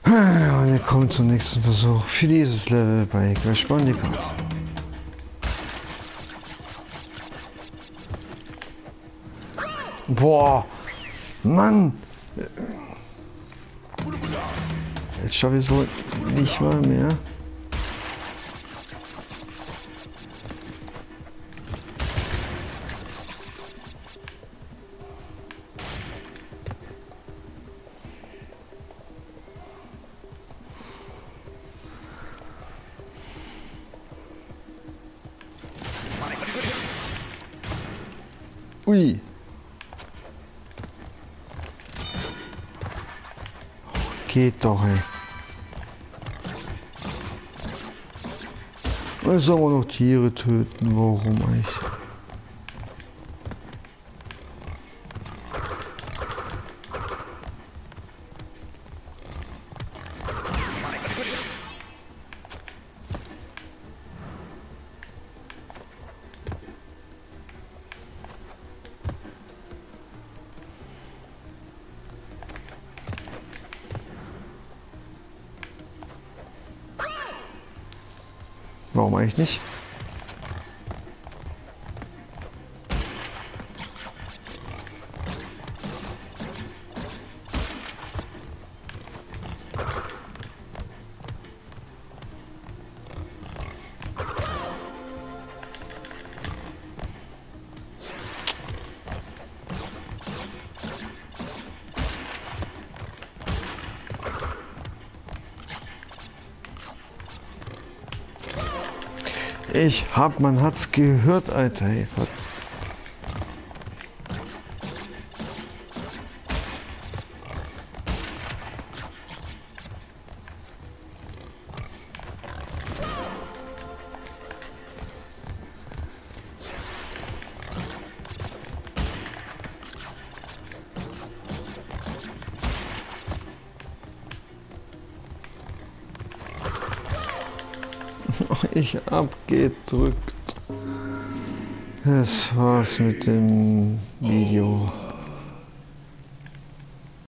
Und wir kommen zum nächsten Versuch für dieses Level bei Crash Bandicoot. Boah, Mann! Jetzt schaffe ich es wohl nicht mal mehr. Ui. Geht doch, ey. Jetzt sollen wir noch Tiere töten. Warum eigentlich? Warum eigentlich nicht? Man hat's gehört, Alter. Ey. Ich abgedrückt. Das war's mit dem Video.